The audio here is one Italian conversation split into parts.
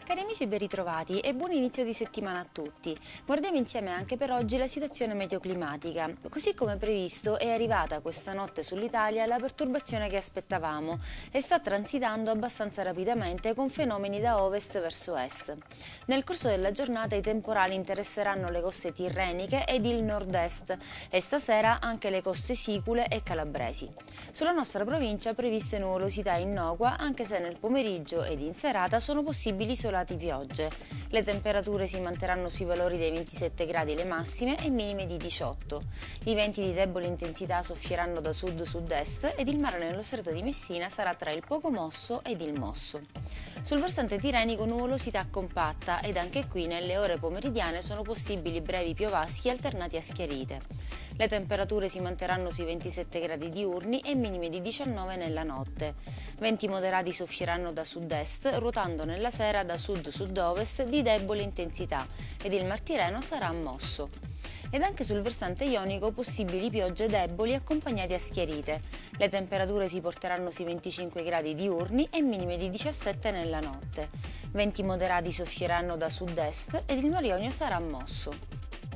Cari amici, ben ritrovati e buon inizio di settimana a tutti. Guardiamo insieme anche per oggi la situazione meteoclimatica. Così come previsto è arrivata questa notte sull'Italia la perturbazione che aspettavamo e sta transitando abbastanza rapidamente con fenomeni da ovest verso est. Nel corso della giornata i temporali interesseranno le coste tirreniche ed il nord-est e stasera anche le coste sicule e calabresi. Sulla nostra provincia previste nuvolosità innocua anche se nel pomeriggio ed in serata sono possibili isolati piogge. Le temperature si manterranno sui valori dei 27 gradi le massime e minime di 18. I venti di debole intensità soffieranno da sud-sud-est ed il mare nello stretto di Messina sarà tra il poco mosso ed il mosso. Sul versante tirrenico nuvolosità compatta ed anche qui nelle ore pomeridiane sono possibili brevi piovaschi alternati a schiarite. Le temperature si manterranno sui 27 gradi diurni e minime di 19 nella notte. Venti moderati soffieranno da sud-est, ruotando nella sera da sud-sud-ovest di debole intensità ed il Mar Tirreno sarà mosso. Ed anche sul versante ionico possibili piogge deboli accompagnate a schiarite. Le temperature si porteranno sui 25 gradi diurni e minime di 17 nella notte. Venti moderati soffieranno da sud-est ed il Mar Ionio sarà mosso.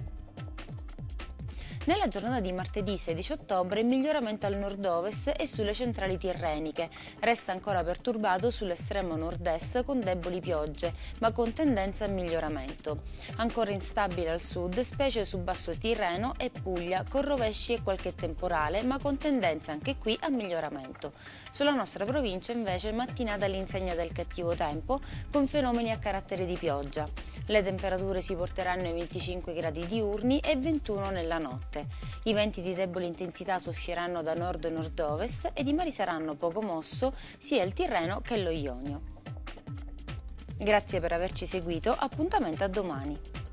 Nella giornata di martedì 16 ottobre miglioramento al nord-ovest e sulle centrali tirreniche. Resta ancora perturbato sull'estremo nord-est con deboli piogge, ma con tendenza a miglioramento. Ancora instabile al sud, specie su Basso Tirreno e Puglia, con rovesci e qualche temporale, ma con tendenza anche qui a miglioramento. Sulla nostra provincia invece mattinata all'insegna del cattivo tempo, con fenomeni a carattere di pioggia. Le temperature si porteranno ai 25 gradi diurni e 21 nella notte. I venti di debole intensità soffieranno da nord e nord-ovest ed i mari saranno poco mosso sia il Tirreno che lo Ionio. Grazie per averci seguito, appuntamento a domani.